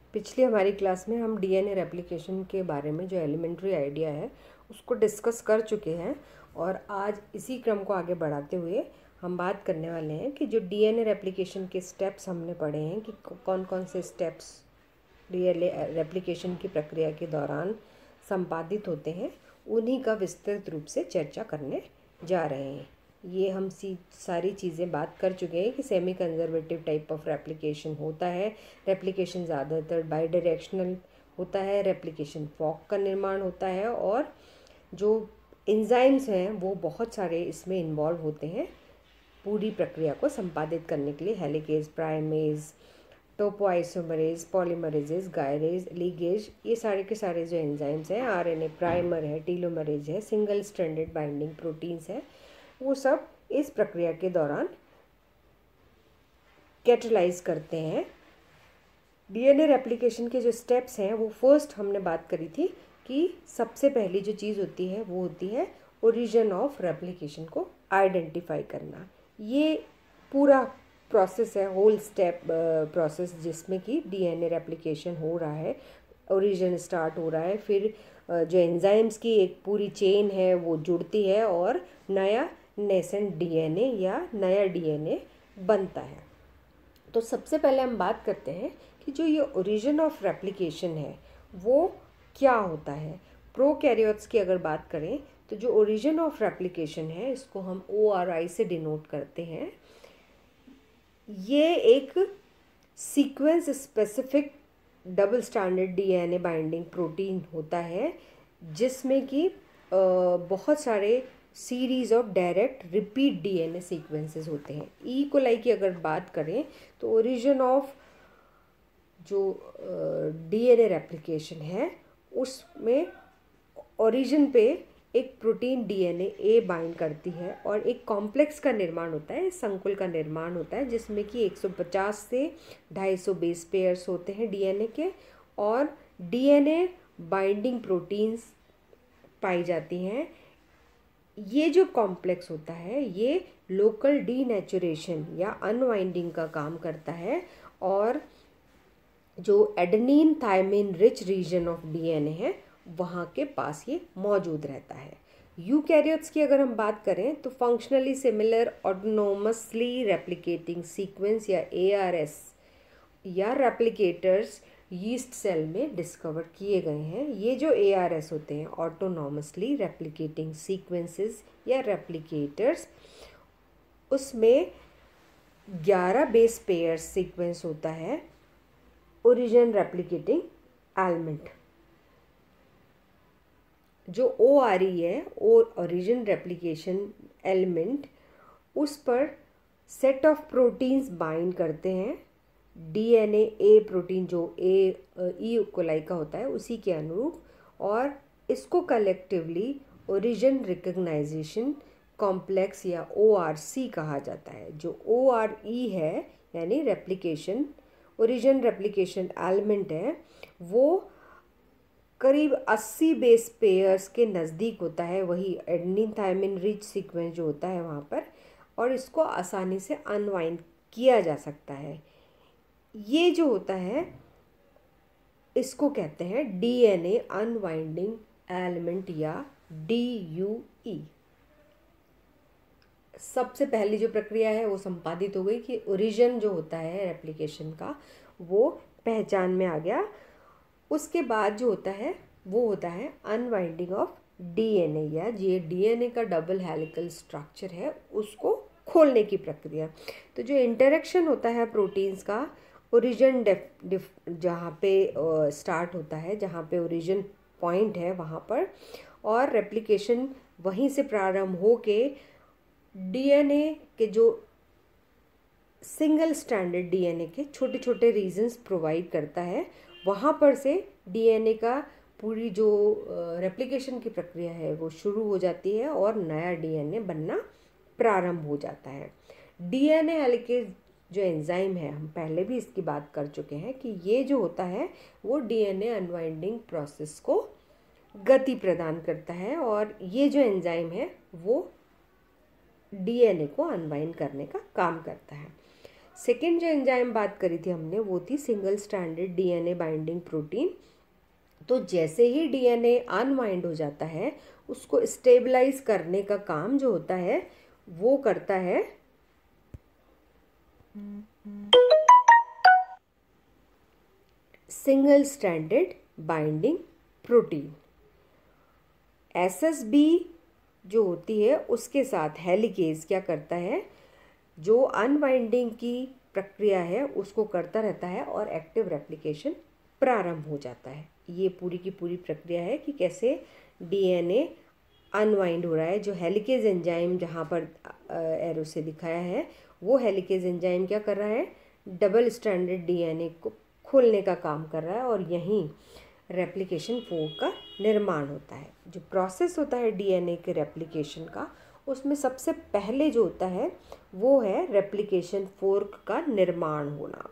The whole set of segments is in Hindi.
पिछली हमारी क्लास में हम डीएनए रेप्लिकेशन के बारे में जो एलिमेंट्री आइडिया है उसको डिस्कस कर चुके हैं और आज इसी क्रम को आगे बढ़ाते हुए हम बात करने वाले हैं कि जो डीएनए रेप्लिकेशन के स्टेप्स हमने पढ़े हैं कि कौन कौन से स्टेप्स डीएनए रेप्लिकेशन की प्रक्रिया के दौरान संपादित होते हैं, उन्हीं का विस्तृत रूप से चर्चा करने जा रहे हैं। ये हम सारी चीज़ें बात कर चुके हैं कि semi conservative type of replication होता है। रेप्लिकेशन ज़्यादातर बाई डायरेक्शनल होता है, रेप्लिकेशन फॉक का निर्माण होता है और जो एंजाइम्स हैं वो बहुत सारे इसमें इन्वॉल्व होते हैं पूरी प्रक्रिया को संपादित करने के लिए। Helicase, primase, topoisomerase, polymerases, gyrase, ligase, ये सारे के सारे जो एंजाइम्स हैं, आरएनए प्राइमर है, टीलोमरेज है, सिंगल स्ट्रैंडेड बाइंडिंग प्रोटीन्स है, वो सब इस प्रक्रिया के दौरान कैटलाइज करते हैं। डीएनए रेप्लिकेशन के जो स्टेप्स हैं वो फर्स्ट हमने बात करी थी कि सबसे पहली जो चीज़ होती है वो होती है ओरिजिन ऑफ रेप्लिकेशन को आइडेंटिफाई करना। ये पूरा प्रोसेस है, होल स्टेप प्रोसेस, जिसमें कि डीएनए रेप्लिकेशन हो रहा है, ओरिजिन स्टार्ट हो रहा है, फिर जो एंजाइम्स की एक पूरी चेन है वो जुड़ती है और नया नेसेंट डीएनए या नया डीएनए बनता है। तो सबसे पहले हम बात करते हैं कि जो ये ओरिजिन ऑफ रेप्लिकेशन है वो क्या होता है। प्रोकैरियोट्स की अगर बात करें तो जो ओरिजिन ऑफ रेप्लिकेशन है इसको हम ORI से डिनोट करते हैं। ये एक sequence specific double standard DNA binding protein होता है जिसमें कि बहुत सारे series of direct repeat DNA sequences होते हैं। ई कोलाई की अगर बात करें तो ओरिजिन ऑफ जो डीएनए रेप्लिकेशन है उसमें ओरिजिन पे एक प्रोटीन डीएनए ए बाइंड करती है और एक कॉम्प्लेक्स का निर्माण होता है, संकुल का निर्माण होता है जिसमें कि 150 से 250 बेस पेयर्स होते हैं डीएनए के और डीएनए बाइंडिंग प्रोटीन्स पाई जाती हैं। ये जो कॉम्प्लेक्स होता है ये लोकल डीनेचुरेशन या अनवाइंडिंग का काम करता है और जो adenine thymine rich region of DNA है वहाँ के पास ये मौजूद रहता है। यूकैरियोट्स की अगर हम बात करें तो functionally similar autonomously replicating sequence या ARS या रेप्लिकेटर्स यीस्ट सेल में डिस्कवर किए गए हैं। ये जो ARS होते हैं, ऑटोनोमसली रेप्लिकेटिंग सीक्वेंसेस या रेप्लिकेटर्स, उसमें 11 बेस पेयर्स सीक्वेंस होता है ओरिजिन रेप्लिकेटिंग एलिमेंट। जो ORE है, ओरिजिन रेप्लिकेशन एलिमेंट, उस पर सेट ऑफ प्रोटीन्स बाइंड करते हैं डीएनए ए प्रोटीन जो ई कोलाई का होता है उसी के अनुरूप, और इसको कलेक्टिवली ओरिजिन रिकग्नाइजेशन कॉम्प्लेक्स या ORC कहा जाता है। जो ORE है यानी रेप्लिकेशन ओरिजिन रेप्लिकेशन एलिमेंट है वो करीब 80 बेस पेयर्स के नज़दीक होता है, वही एडेनिन थायमिन रिच सीक्वेंस जो होता है वहाँ पर, और इसको आसानी से अनवाइंड किया जा सकता है। ये जो होता है इसको कहते हैं डीएनए अनवाइंडिंग एलिमेंट या DUE। सबसे पहली जो प्रक्रिया है वो संपादित हो गई कि ओरिजिन जो होता है रेप्लिकेशन का वो पहचान में आ गया। उसके बाद जो होता है वो होता है अनवाइंडिंग ऑफ डीएनए या ये डीएनए का डबल हेलिकल स्ट्रक्चर है उसको खोलने की प्रक्रिया। तो जो इंटरेक्शन होता है प्रोटीन्स का ओरिजिन जहाँ पे स्टार्ट होता है, जहाँ पे ओरिजिन पॉइंट है वहाँ पर, और रेप्लिकेशन वहीं से प्रारंभ हो के डीएनए के जो सिंगल स्ट्रैंडेड डीएनए के छोटे छोटे रीजन्स प्रोवाइड करता है, वहाँ पर से डीएनए का पूरी जो रेप्लिकेशन की प्रक्रिया है वो शुरू हो जाती है और नया डीएनए बनना प्रारंभ हो जाता है। डीएनए हेलिकेज जो एंजाइम है, हम पहले भी इसकी बात कर चुके हैं कि ये जो होता है वो डीएनए अनवाइंडिंग प्रोसेस को गति प्रदान करता है और ये जो एंजाइम है वो डीएनए को अनवाइंड करने का काम करता है। सेकेंड जो एंजाइम बात करी थी हमने वो थी single stranded DNA binding protein. तो जैसे ही डीएनए अनवाइंड हो जाता है उसको स्टेबलाइज करने का काम जो होता है वो करता है single stranded binding protein. SSB जो होती है उसके साथ हेलिकेज क्या करता है, जो अनबाइंडिंग की प्रक्रिया है उसको करता रहता है और एक्टिव रेप्लिकेशन प्रारंभ हो जाता है। ये पूरी की पूरी प्रक्रिया है कि कैसे डीएनए अनवाइंड हो रहा है। जो हेलिकेज एंजाइम जहाँ पर एरो से दिखाया है वो हेलिकेज एंजाइम क्या कर रहा है, डबल स्ट्रैंडेड डीएनए को खोलने का काम कर रहा है और यहीं रेप्लिकेशन फोर्क का निर्माण होता है। जो प्रोसेस होता है डीएनए के रेप्लिकेशन का उसमें सबसे पहले जो होता है वो है रेप्लिकेशन फोर्क का निर्माण होना।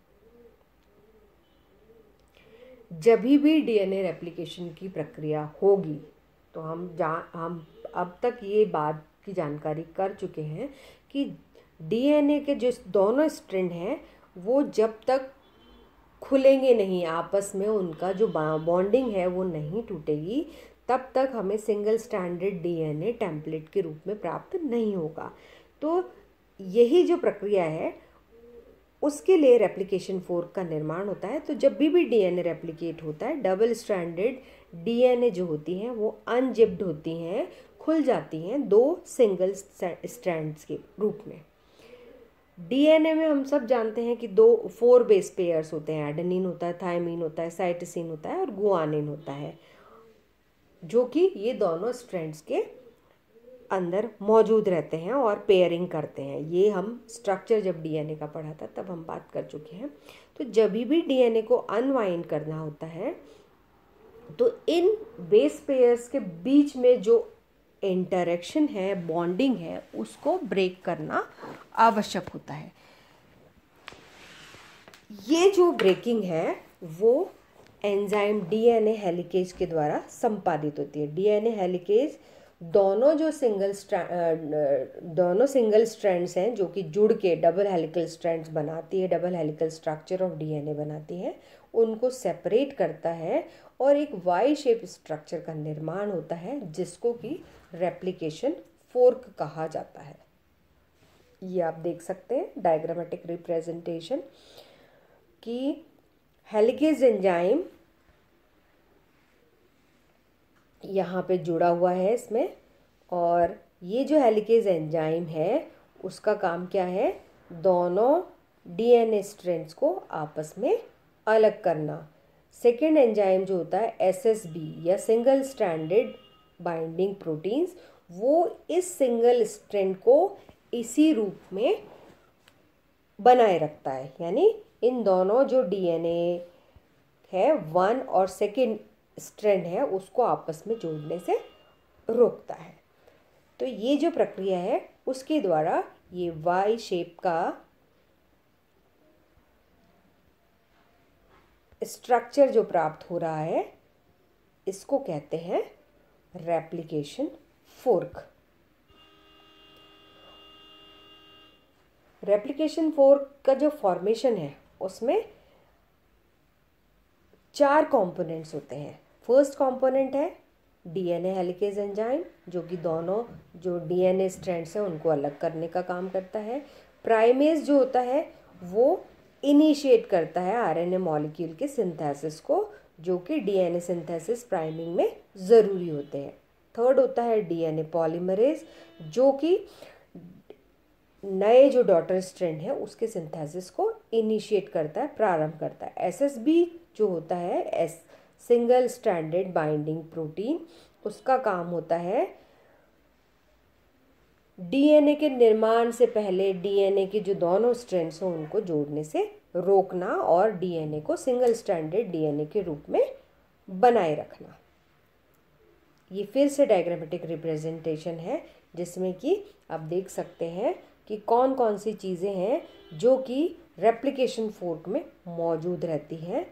जब भी डीएनए रेप्लिकेशन की प्रक्रिया होगी तो हम अब तक ये बात की जानकारी कर चुके हैं कि डीएनए के जो दोनों स्ट्रैंड हैं वो जब तक खुलेंगे नहीं, आपस में उनका जो बॉन्डिंग है वो नहीं टूटेगी, तब तक हमें सिंगल स्ट्रैंडेड डीएनए टेम्पलेट के रूप में प्राप्त नहीं होगा। तो यही जो प्रक्रिया है उसके लिए रेप्लिकेशन फोर्क का निर्माण होता है। तो जब भी डीएनए रेप्लिकेट होता है डबल स्ट्रैंडेड डीएनए जो होती हैं वो अनजिप्ड होती हैं, खुल जाती हैं दो सिंगल स्ट्रैंड्स के रूप में। डीएनए में हम सब जानते हैं कि 4 बेस पेयर्स होते हैं, एडेनिन होता है, थायमिन होता है, साइटोसिन होता है और गुआनिन होता है, जो कि ये दोनों स्ट्रैंड्स के अंदर मौजूद रहते हैं और पेयरिंग करते हैं। ये हम स्ट्रक्चर जब डीएनए का पढ़ा था तब हम बात कर चुके हैं। तो जब भी डीएनए को अनवाइंड करना होता है तो इन बेस पेयर्स के बीच में जो इंटरेक्शन है, बॉन्डिंग है, उसको ब्रेक करना आवश्यक होता है। ये जो ब्रेकिंग है वो एंजाइम डीएनए हेलिकेज के द्वारा संपादित होती है। डीएनए हेलिकेज दोनों सिंगल स्ट्रैंड्स हैं जो कि जुड़ के डबल हेलिकल स्ट्रैंड्स बनाती है, double helical structure of DNA बनाती है, उनको सेपरेट करता है और एक वाई शेप स्ट्रक्चर का निर्माण होता है जिसको कि रेप्लिकेशन फोर्क कहा जाता है। ये आप देख सकते हैं डायग्रामेटिक रिप्रेजेंटेशन कि हेलिकेज एंजाइम यहाँ पे जुड़ा हुआ है इसमें, और ये जो हेलिकेज एंजाइम है उसका काम क्या है, दोनों डीएनए स्ट्रैंड्स को आपस में अलग करना। सेकेंड एंजाइम जो होता है एसएसबी या सिंगल स्ट्रैंडेड बाइंडिंग प्रोटीन्स, वो इस सिंगल स्ट्रैंड को इसी रूप में बनाए रखता है, यानी इन दोनों जो डीएनए है 1 और सेकेंड स्ट्रैंड है उसको आपस में जोड़ने से रोकता है। तो ये जो प्रक्रिया है उसके द्वारा ये वाई शेप का स्ट्रक्चर जो प्राप्त हो रहा है इसको कहते हैं रेप्लिकेशन फोर्क। रेप्लिकेशन फोर्क का जो फॉर्मेशन है उसमें 4 कंपोनेंट्स होते हैं। फर्स्ट कंपोनेंट है डीएनए हेलिकेज एंजाइम जो कि दोनों जो डीएनए स्ट्रैंड्स हैं उनको अलग करने का काम करता है। प्राइमेज जो होता है वो इनिशिएट करता है आरएनए मॉलिक्यूल के सिंथेसिस को, जो कि डीएनए सिंथेसिस प्राइमिंग में ज़रूरी होते हैं। थर्ड होता है डीएनए पॉलीमरेज जो कि नए जो डॉटर स्ट्रैंड है उसके सिंथेसिस को इनिशिएट करता है, प्रारंभ करता है। एसएसबी जो होता है सिंगल स्ट्रैंडेड बाइंडिंग प्रोटीन, उसका काम होता है डीएनए के निर्माण से पहले डीएनए के जो दोनों स्ट्रैंड्स हों उनको जोड़ने से रोकना और डीएनए को सिंगल स्ट्रैंडेड डीएनए के रूप में बनाए रखना। ये फिर से डायग्रामेटिक रिप्रेजेंटेशन है जिसमें कि आप देख सकते हैं कि कौन कौन सी चीज़ें हैं जो कि रेप्लिकेशन फोर्क में मौजूद रहती हैं।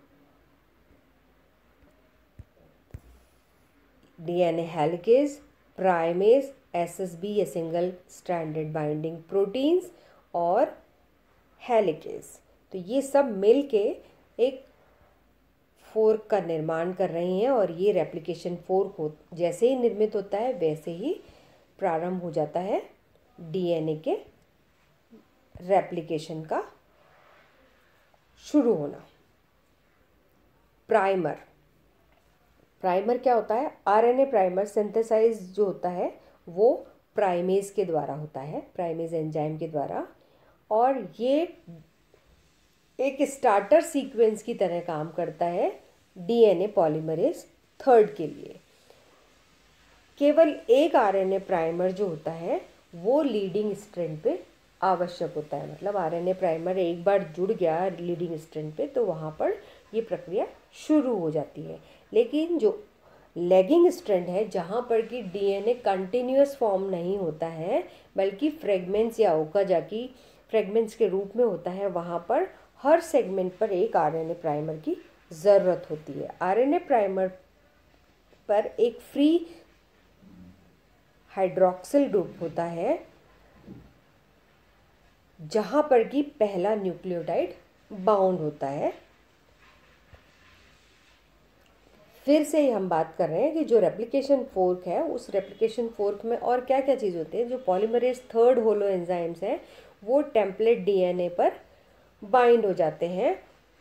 डीएनए हेलिकेज, प्राइमेज, एसएसबी या सिंगल स्ट्रैंडेड बाइंडिंग प्रोटीन्स और हेलिकेज। तो ये सब मिल के एक फोर्क का निर्माण कर रही हैं और ये रेप्लिकेशन फोर्क जैसे ही निर्मित होता है वैसे ही प्रारंभ हो जाता है डीएनए के रेप्लिकेशन का शुरू होना। प्राइमर क्या होता है? आरएनए प्राइमर सिंथेसाइज जो होता है वो प्राइमेज के द्वारा होता है, प्राइमेज एंजाइम के द्वारा, और ये एक स्टार्टर सीक्वेंस की तरह काम करता है डीएनए पॉलीमरेज थर्ड के लिए। केवल एक आरएनए प्राइमर जो होता है वो लीडिंग स्ट्रैंड पे आवश्यक होता है। मतलब आरएनए प्राइमर एक बार जुड़ गया लीडिंग स्ट्रैंड पे तो वहाँ पर ये प्रक्रिया शुरू हो जाती है। लेकिन जो लैगिंग स्ट्रैंड है, जहाँ पर कि डीएनए कंटिन्यूअस फॉर्म नहीं होता है बल्कि फ्रेगमेंट्स या ओकाजाकी फ्रेगमेंट्स के रूप में होता है, वहाँ पर हर सेगमेंट पर एक आरएनए प्राइमर की ज़रूरत होती है। आरएनए प्राइमर पर एक फ्री हाइड्रोक्सिल ग्रुप होता है जहाँ पर कि पहला न्यूक्लियोटाइड बाउंड होता है। फिर से ही हम बात कर रहे हैं कि जो रेप्लिकेशन फोर्क है, उस रेप्लिकेशन फोर्क में और क्या क्या चीज़ होती है। जो पॉलीमरेज थर्ड होलो एंजाइम्स हैं वो टेम्पलेट डीएनए पर बाइंड हो जाते हैं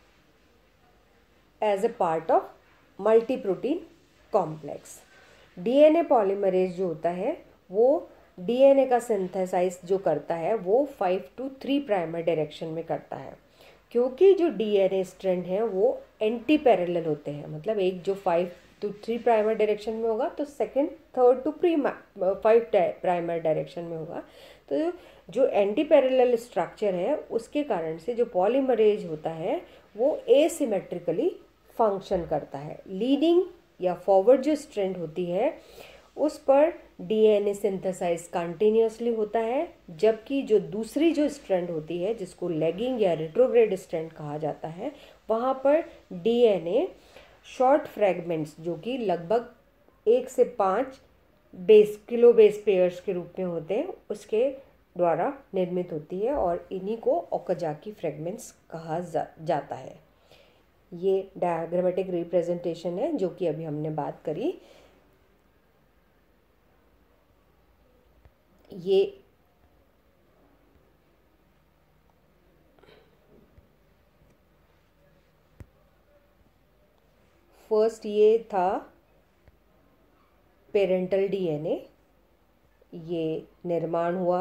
as a part of multi protein complex. DNA polymerase जो होता है वो डीएनए का सिंथेसाइज जो करता है वो 5 to 3 प्राइमर डायरेक्शन में करता है। क्योंकि जो डीएनए स्ट्रैंड है वो एंटी पैरेलल होते हैं, मतलब एक जो 5 to 3 प्राइमर डायरेक्शन में होगा तो second 3rd to 5 primer direction में होगा। तो जो एंटी पैरेलल स्ट्रक्चर है उसके कारण से जो पॉलीमरेज होता है वो एसिमेट्रिकली फंक्शन करता है। लीडिंग या फॉरवर्ड जो स्ट्रैंड होती है उस पर डीएनए सिंथेसाइज कंटिन्यूअसली होता है, जबकि जो दूसरी जो स्ट्रैंड होती है जिसको लैगिंग या रिट्रोग्रेड स्ट्रैंड कहा जाता है वहाँ पर डीएनए शॉर्ट फ्रैगमेंट्स जो कि लगभग 1 से 5 किलो बेस पेयर्स के रूप में होते हैं उसके द्वारा निर्मित होती है और इन्हीं को ओकाजाकी फ्रैगमेंट्स कहा जाता है। ये डायग्रामेटिक रिप्रेजेंटेशन है जो कि अभी हमने बात करी। ये फर्स्ट ये था पेरेंटल डीएनए, ये निर्माण हुआ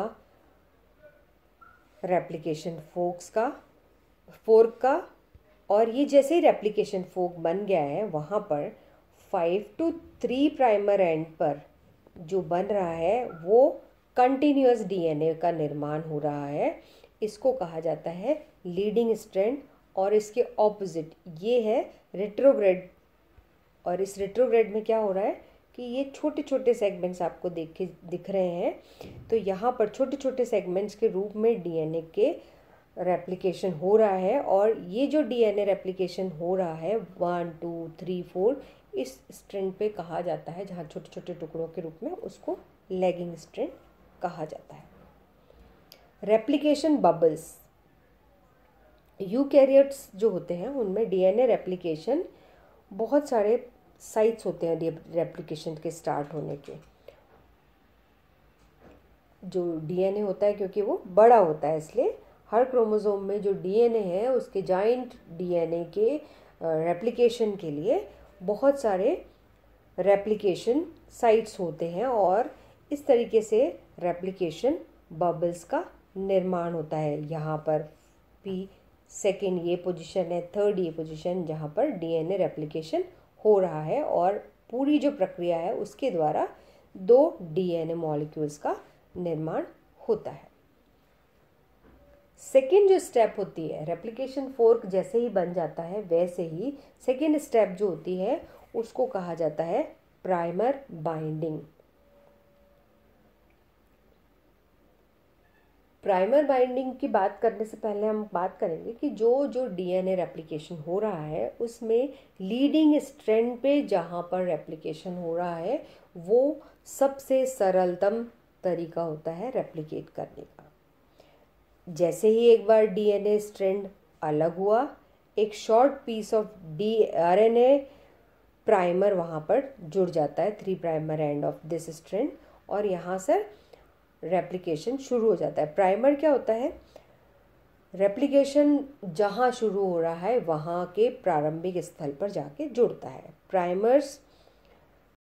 रेप्लिकेशन फोर्क का और ये जैसे ही रेप्लिकेशन फोर्क बन गया है वहाँ पर 5 to 3 प्राइमर एंड पर जो बन रहा है वो कंटिन्यूअस डीएनए का निर्माण हो रहा है। इसको कहा जाता है लीडिंग स्ट्रैंड और इसके ऑपोजिट ये है रिट्रोग्रेड। और इस रिट्रोग्रेड में क्या हो रहा है कि ये छोटे छोटे सेगमेंट्स आपको दिख रहे हैं। तो यहाँ पर छोटे छोटे सेगमेंट्स के रूप में डीएनए के रेप्लिकेशन हो रहा है और ये जो डीएनए रेप्लिकेशन हो रहा है 1 2 3 4 इस स्ट्रैंड पे कहा जाता है, जहाँ छोटे छोटे टुकड़ों के रूप में, उसको लैगिंग स्ट्रैंड कहा जाता है। रेप्लिकेशन बबल्स, यूकैरियोट्स जो होते हैं उनमें डीएनए रेप्लिकेशन बहुत सारे साइट्स होते हैं रेप्लिकेशन के स्टार्ट होने के। जो डीएनए होता है क्योंकि वो बड़ा होता है इसलिए हर क्रोमोसोम में जो डीएनए है उसके जॉइंट डीएनए के रेप्लिकेशन के लिए बहुत सारे रेप्लिकेशन साइट्स होते हैं और इस तरीके से रेप्लिकेशन बबल्स का निर्माण होता है। यहाँ पर सेकंड ये पोजीशन है, थर्ड ये पोजीशन जहाँ पर डीएनए रेप्लिकेशन हो रहा है और पूरी जो प्रक्रिया है उसके द्वारा 2 डीएनए मॉलिक्यूल्स का निर्माण होता है। सेकेंड जो स्टेप होती है, रेप्लिकेशन फोर्क जैसे ही बन जाता है वैसे ही सेकेंड स्टेप जो होती है उसको कहा जाता है प्राइमर बाइंडिंग। प्राइमर बाइंडिंग की बात करने से पहले हम बात करेंगे कि जो डीएनए रेप्लिकेशन हो रहा है उसमें लीडिंग स्ट्रैंड पे जहाँ पर रेप्लिकेशन हो रहा है वो सबसे सरलतम तरीका होता है रेप्लिकेट करने का। जैसे ही एक बार डीएनए स्ट्रैंड अलग हुआ, एक short piece of RNA primer वहाँ पर जुड़ जाता है, 3 primer end of this strand, और यहाँ से रेप्लिकेशन शुरू हो जाता है। प्राइमर क्या होता है? रेप्लिकेशन जहाँ शुरू हो रहा है वहाँ के प्रारंभिक स्थल पर जाके जुड़ता है। प्राइमर्स